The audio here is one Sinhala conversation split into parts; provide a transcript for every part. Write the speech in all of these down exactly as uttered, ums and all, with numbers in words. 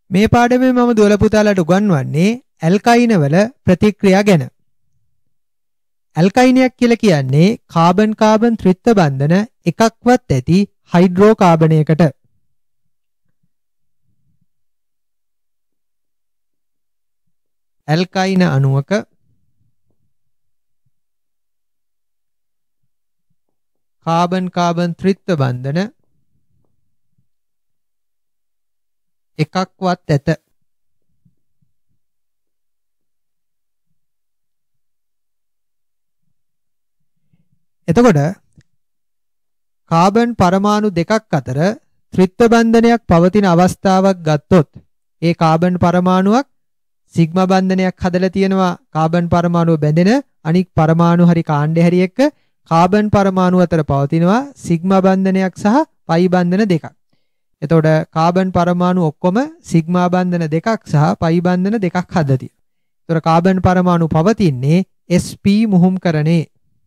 මේ පාඩමේ මම දුවල පුතාලට උගන්වන්නේ ඇල්කයින වල ප්‍රතික්‍රියා ගැන. ඇල්කයිනයක් කියලා කියන්නේ කාබන් කාබන් ත්‍රිත්ව බන්ධන එකක්වත් ඇති හයිඩ්‍රෝ කාබනයකට. ඇල්කයින අණුවක කාබන් කාබන් ත්‍රිත්ව බන්ධන එකක්වත් ඇත. එතකොට කාබන් පරමාණු දෙකක් අතර ත්‍රිත්ව බන්ධනයක් පවතින අවස්ථාවක් ගත්තොත් ඒ කාබන් පරමාණුවක් සිග්මා බන්ධනයක් හදලා තියෙනවා. කාබන් පරමාණුව බැඳෙන අනික් පරමාණු හරි කාණ්ඩය හරි එක්ක කාබන් පරමාණු අතර පවතිනවා සිග්මා බන්ධනයක් සහ පයි බන්ධන දෙකක්. එතකොට කාබන් පරමාණු ඔක්කොම සිග්මා බන්ධන දෙකක් සහ පයි බන්ධන දෙකක් හදලා තියෙනවා. එතකොට කාබන් පරමාණු පවතින්නේ sp මුහුම්කරණේ.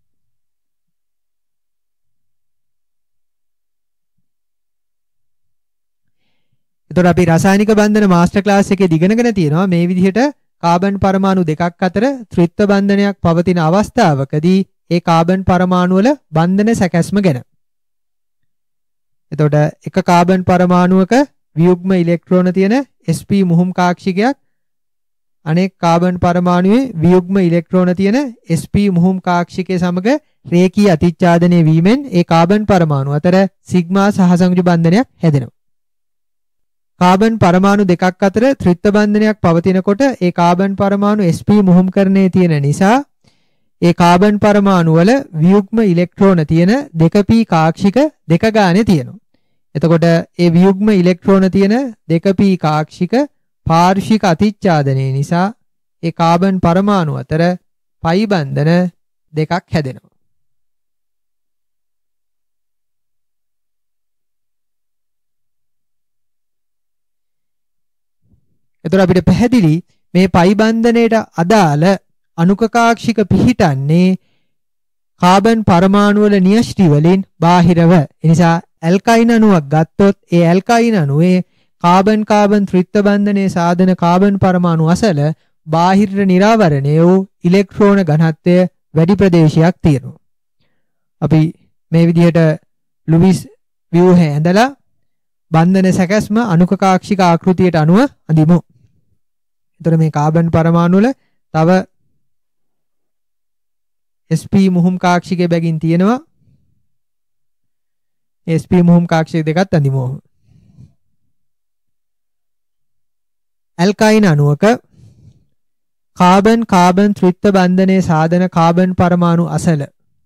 එතකොට අපි රසායනික බන්ධන මාස්ටර් ක්ලාස් එකේ ඉගෙනගෙන තියෙනවා මේ විදිහට කාබන් පරමාණු දෙකක් අතර ත්‍රිත්ව බන්ධනයක් පවතින අවස්ථාවකදී ඒ කාබන් පරමාණු වල බන්ධන සැකැස්ම ගැන. එතකොට එක කාබන් පරමාණුවක වියුග්ම ඉලෙක්ට්‍රෝන තියෙන sp මුහුම් කාක්ෂිකයක් අනෙක් කාබන් පරමාණුවේ වියුග්ම ඉලෙක්ට්‍රෝන තියෙන sp මුහුම් කාක්ෂිකයේ සමග රේඛීය අතිච්ඡාදනය වීමෙන් ඒ කාබන් පරමාණු අතර සිග්මා සහසංයුජ බන්ධනයක් හැදෙනවා. කාබන් පරමාණු දෙකක් අතර ත්‍රිත්ව බන්ධනයක් පවතිනකොට ඒ කාබන් පරමාණු sp මුහුම්කරණයේ තියෙන නිසා ඒ කාබන් පරමාණු වල වියුග්ම ඉලෙක්ට්‍රෝන තියෙන දෙක p කාක්ෂික දෙක ගානේ තියෙනවා. එතකොට ඒ වියුග්ම ඉලෙක්ට්‍රෝන තියෙන දෙක p කාක්ෂික පාර්ශ්වික අතිච්ඡාදනය නිසා ඒ කාබන් පරමාණු අතර පයි බන්ධන දෙකක් හැදෙනවා. එතකොට අපිට පැහැදිලි මේ පයි බන්ධනයට අදාළ අණුක කාක්ෂික පිහිටන්නේ කාබන් පරමාණු වල න්‍යෂ්ටි වලින් බාහිරව. ඒ නිසා ඇල්කයින අණුවක් ගත්තොත් ඒ ඇල්කයින අණුවේ කාබන් කාබන් ත්‍රිත්ව බන්ධනයේ සාධන කාබන් පරමාණු අසල බාහිර නිරාවරණය වූ ඉලෙක්ට්‍රෝන ඝනත්වය වැඩි ප්‍රදේශයක් තියෙනවා. අපි මේ විදිහට ලුයිස් ව්‍යුහය ඇඳලා බන්ධන සැකැස්ම අණුක කාක්ෂික ආකෘතියට අනුව අඳිමු. එතකොට මේ කාබන් පරමාණු වල තව sp මුහුම් කාක්ෂිකයේ බැගින් තියෙනවා. sp මුහුම් කාක්ෂික දෙකත් අඳිමු. ඇල්කයින අණුවක කාබන් කාබන් ත්‍රිත්ව බන්ධනයේ සාධන කාබන් පරමාණු අසල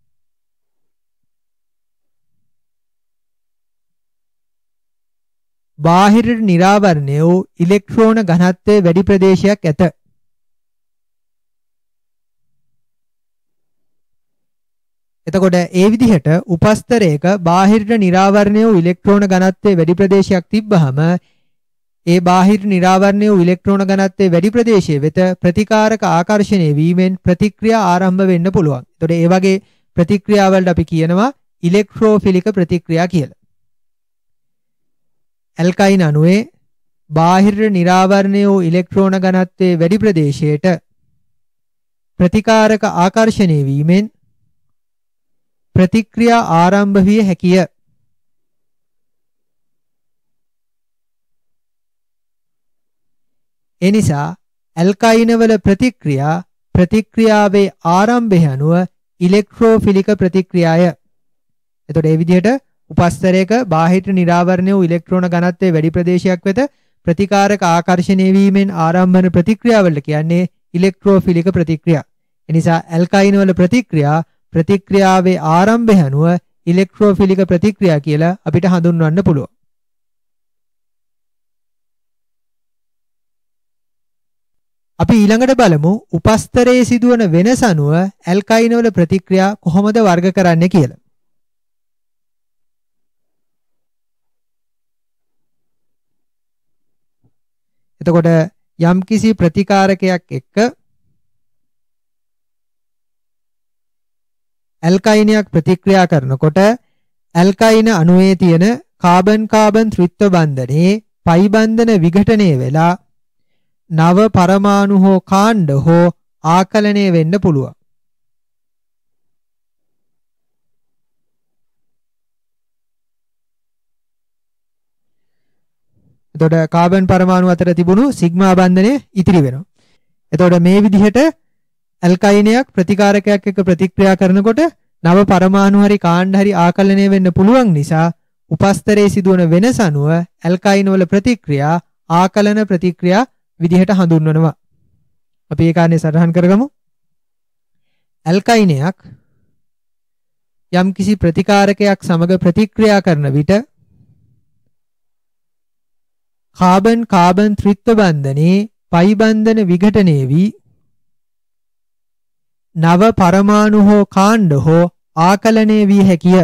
බාහිරට නිරාවරණය වූ ඉලෙක්ට්‍රෝන ඝනත්වයේ වැඩි ප්‍රදේශයක් ඇත. එතකොට ඒ විදිහට උපස්තරයක බාහිරට නිරාවරණය වූ ඉලෙක්ට්‍රෝන ඝනත්වයේ වැඩි ප්‍රදේශයක් තිබ්බහම ඒ බාහිර නිරාවරණය වූ ඉලෙක්ට්‍රෝන ඝනත්වයේ වැඩි ප්‍රදේශයේ වෙත ප්‍රතිකාරක ආකර්ෂණය වීමෙන් ප්‍රතික්‍රියා ආරම්භ වෙන්න පුළුවන්. එතකොට ඒ වගේ ප්‍රතික්‍රියාවලට අපි කියනවා ඉලෙක්ට්‍රෝෆිලික ප්‍රතික්‍රියා කියලා. ඇල්කයින අණුවේ බාහිර නිරාවරණය වූ ඉලෙක්ට්‍රෝන ඝනත්වයේ වැඩි ප්‍රදේශයට ප්‍රතිකාරක ආකර්ෂණය වීමෙන් ප්‍රතික්‍රියා ආරම්භ විය හැකිය. එනිසා ඇල්කයින වල ප්‍රතික්‍රියා ප්‍රතික්‍රියාවේ ආරම්භය අනුව ඉලෙක්ට්‍රෝෆිලික ප්‍රතික්‍රියාය. එතකොට මේ විදිහට උපස්තරයක බාහිර නිරාවරණය වූ ඉලෙක්ට්‍රෝන ඝනත්වයේ වැඩි ප්‍රදේශයක් වෙත ප්‍රතිකාරක ආකර්ෂණය වීමෙන් ආරම්භ වන ප්‍රතික්‍රියාවලට කියන්නේ ඉලෙක්ට්‍රෝෆිලික ප්‍රතික්‍රියා. එනිසා ඇල්කයින වල ප්‍රතික්‍රියා ප්‍රතික්‍රියාවේ ආරම්භය අනුව ඉලෙක්ට්‍රෝෆිලික ප්‍රතික්‍රියා කියලා අපිට හඳුන්වන්න පුළුවන්. අපි ඊළඟට බලමු උපස්තරයේ සිදුවන වෙනස අනුව ඇල්කයින වල ප්‍රතික්‍රියා කොහොමද වර්ග කරන්නේ කියලා. එතකොට යම්කිසි ප්‍රතිකාරකයක් එක්ක ඇල්කයිනයක් ප්‍රතික්‍රියා කරනකොට ඇල්කයින අණුවේ තියෙන කාබන් කාබන් ත්‍රිත්ව බන්ධනයේ පයි බන්ධන විඝටනය වෙලා නව පරමාණු හෝ කාණ්ඩ හෝ ආකලනය වෙන්න පුළුවන්. එතකොට කාබන් පරමාණු අතර තිබුණු සිග්මා බන්ධනය ඉතිරි වෙනවා. එතකොට මේ විදිහට ඇල්කයිනයක් ප්‍රතිකාරකයක් එක්ක ප්‍රතික්‍රියා කරනකොට නව පරමාණු හරි කාණ්ඩ හරි ආකලනය වෙන්න පුළුවන් නිසා උපස්තරයේ සිදුවන වෙනස අනුව ඇල්කයින වල ප්‍රතික්‍රියා ආකලන ප්‍රතික්‍රියා විදිහට හඳුන්වනවා. අපි ඒ කාරණේ සටහන් කරගමු. ඇල්කයිනයක් යම් කිසි ප්‍රතිකාරකයක් සමග ප්‍රතික්‍රියා කරන විට කාබන් කාබන් ත්‍රිත්ව බන්ධනයේ පයි බන්ධන විඝටනය වී නව පරමාණු හෝ කාණ්ඩ හෝ ආකලනය විය හැකිය.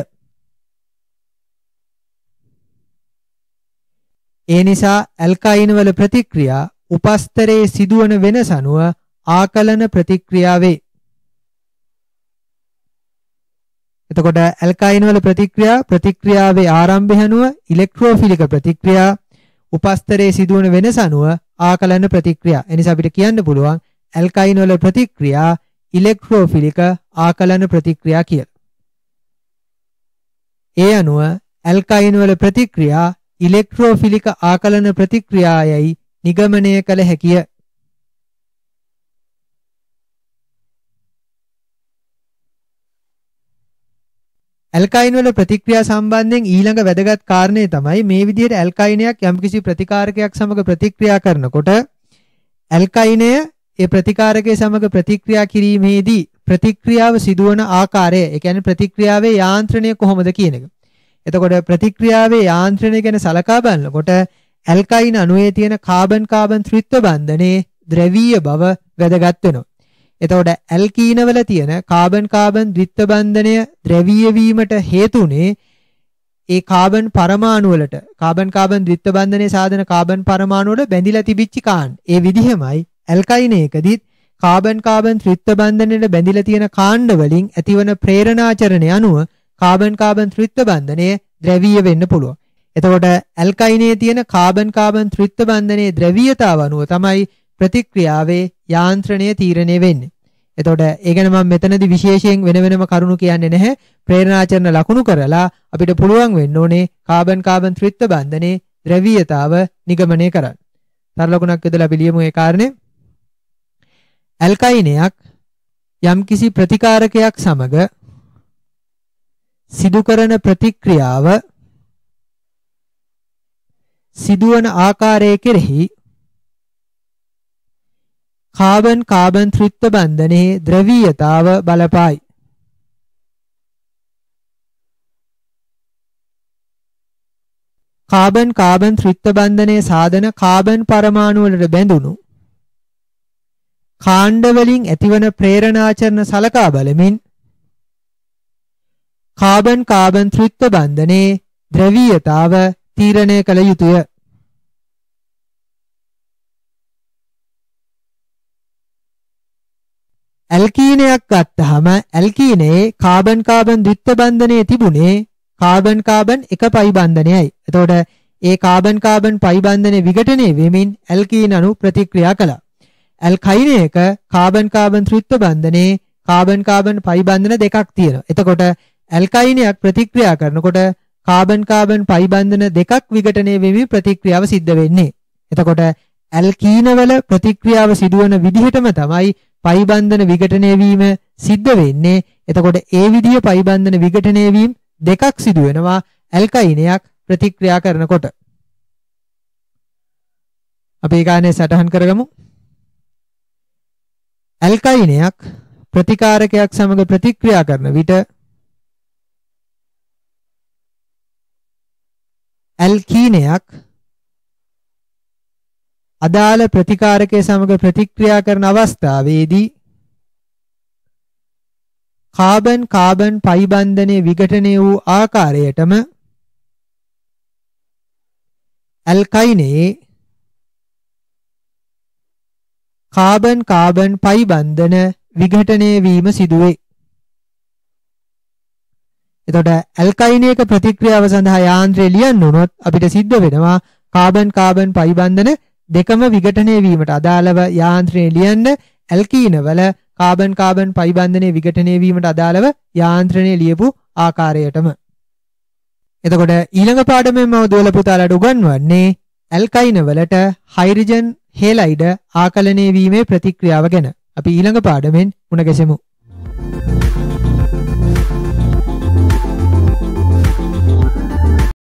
ඒ නිසා ඇල්කයින වල ප්‍රතික්‍රියා උපස්තරයේ සිදුවන වෙනස අනුව ආකලන ප්‍රතික්‍රියා වේ. එතකොට ඇල්කයින වල ප්‍රතික්‍රියා ප්‍රතික්‍රියාවේ ආරම්භය අනුව ඉලෙක්ට්‍රෝෆිලික ප්‍රතික්‍රියා උපස්තරයේ සිදුවන වෙනස අනුව ආකලන ප්‍රතික්‍රියා. එනිසා අපිට කියන්න පුළුවන් ඇල්කයින වල ප්‍රතික්‍රියා ඉලෙක්ට්‍රෝෆිලික ආකලන ප්‍රතික්‍රියා කියලා. ඒ අනුව ඇල්කයින වල ප්‍රතික්‍රියා ඉලෙක්ට්‍රෝෆිලික ආකලන ප්‍රතික්‍රියායයි නිගමනය කළ හැකිය. ඇල්කයින වල ප්‍රතික්‍රියා සම්බන්ධයෙන් ඊළඟ වැදගත් කාරණේ තමයි මේ විදිහට ඇල්කයිනයක් යම්කිසි ප්‍රතිකාරකයක් සමග ප්‍රතික්‍රියා කරනකොට ඇල්කයිනය ඒ ප්‍රතිකාරකයේ සමග ප්‍රතික්‍රියා කිරීමේදී ප්‍රතික්‍රියාව සිදුවන ආකාරය, ඒ කියන්නේ ප්‍රතික්‍රියාවේ යාන්ත්‍රණය කොහොමද කියන එක. එතකොට ප්‍රතික්‍රියාවේ යාන්ත්‍රණය ගැන සලකා බලනකොට ඇල්කයින අණුවේ තියෙන කාබන් කාබන් ත්‍රිත්ව බන්ධනයේ ද්‍රවීය බව වැදගත් වෙනවා. එතකොට ඇල්කීන වල තියෙන කාබන් කාබන් ද්විත්ව බන්ධනය ද්‍රවීය වීමට හේතුනේ ඒ කාබන් පරමාණු වලට කාබන් කාබන් ද්විත්ව බන්ධනයේ සාධන කාබන් පරමාණු වල බැඳිලා තිබිච්ච කාණ්ඩ. ඒ විදිහමයි ඇල්කයිනයකදීත් කාබන් කාබන් ත්‍රිත්ව බන්ධනයේ බැඳිලා තියෙන කාණ්ඩ වලින් ඇතිවන ප්‍රේරණාචරණය අනුව කාබන් කාබන් ත්‍රිත්ව බන්ධනය ද්‍රවීය වෙන්න පුළුවන්. එතකොට ඇල්කයිනයේ තියෙන කාබන් කාබන් ත්‍රිත්ව බන්ධනයේ ද්‍රවීයතාව අනුව තමයි ප්‍රතික්‍රියාවේ යාන්ත්‍රණය තීරණය වෙන්නේ. එතකොට ඒ ගැන මම මෙතනදී විශේෂයෙන් වෙන වෙනම කරුණු කියන්නේ නැහැ. ප්‍රේරණාචරණ ලකුණු කරලා අපිට පුළුවන් වෙන්න ඕනේ කාබන් කාබන් ත්‍රිත්ව බන්ධනයේ ද්‍රවීයතාව නිගමනය කරන්න. සරල ලකුණක් යොදලා අපි ලියමු ඒ කාරණේ. ඇල්කයිනයක් යම්කිසි ප්‍රතිකාරකයක් සමග සිදු කරන ප්‍රතික්‍රියාව සිදුවන ආකාරය කෙරෙහි කාබන් කාබන් ත්‍රිත්ව බන්ධනයේ ද්‍රවීයතාව බලපායි. කාබන් කාබන් ත්‍රිත්ව බන්ධනයේ සාධන කාබන් පරමාණු වලට බැඳුණු කාණ්ඩ වලින් ඇතිවන ප්‍රේරණාචරණ සලකා බලමින් කාබන් කාබන් ත්‍රිත්ව බන්ධනයේ ද්‍රවීයතාව තීරණය කළ යුතුය. ඇල්කීනයක් ගත්තහම ඇල්කීනයේ කාබන් කාබන් ද්විත්ව බන්ධනයේ තිබුණේ කාබන් කාබන් එක පයි බන්ධනයයි. එතකොට ඒ කාබන් කාබන් පයි බන්ධනය විඝටනය වෙමින් ඇල්කීන අණු ප්‍රතික්‍රියා කළා. ඇල්කයිනයක කාබන් කාබන් ත්‍රිත්ව බන්ධනයේ කාබන් කාබන් පයි බන්ධන දෙකක් තියෙනවා. එතකොට ඇල්කයිනයක් ප්‍රතික්‍රියා කරනකොට කාබන් කාබන් පයි බන්ධන දෙකක් විඝටනය වෙමින් ප්‍රතික්‍රියාව සිද්ධ වෙන්නේ. එතකොට ඇල්කීනවල ප්‍රතික්‍රියාව සිදුවන විදිහටම තමයි පයි බන්ධන විඝටනය වීම සිද්ධ වෙන්නේ. එතකොට ඒ විදිහ පයි බන්ධන විඝටනය වීම දෙකක් සිදු වෙනවා ඇල්කයිනයක් ප්‍රතික්‍රියා කරනකොට. අපි ඒ කාරණේ සටහන් කරගමු. ඇල්කයිනයක් ප්‍රතිකාරකයක් සමග ප්‍රතික්‍රියා කරන විට ඇල්කීනයක් අදාළ ප්‍රතිකාරකයේ සමග ප්‍රතික්‍රියා කරන අවස්ථාවේදී කාබන් කාබන් පයි බන්ධනයේ විඝටනය වූ ආකාරයටම ඇල්කයිනයේ කාබන් කාබන් පයි බන්ධන විඝටනය වීම සිදුවේ. එතකොට ඇල්කයිනයක ප්‍රතික්‍රියාව සඳහා යාන්ත්‍රය ලියන්න උනොත් අපිට සිද්ධ වෙනවා කාබන් කාබන් පයි බන්ධන දෙකම විඝටනය වීමට අදාළව යාන්ත්‍රණය ලියන්න ඇල්කීන වල කාබන් කාබන් පයි බන්ධනයේ විඝටනය වීමට අදාළව යාන්ත්‍රණය ලියපු ආකාරයටම. එතකොට ඊළඟ පාඩමෙන් මම දුවල පුතාලට උගන්වන්නේ ඇල්කයින වලට හයිඩ්‍රජන් හේලයිඩ ආකලනය වීමේ ප්‍රතික්‍රියාව ගැන. අපි ඊළඟ පාඩමෙන් මුණ ගැසෙමු.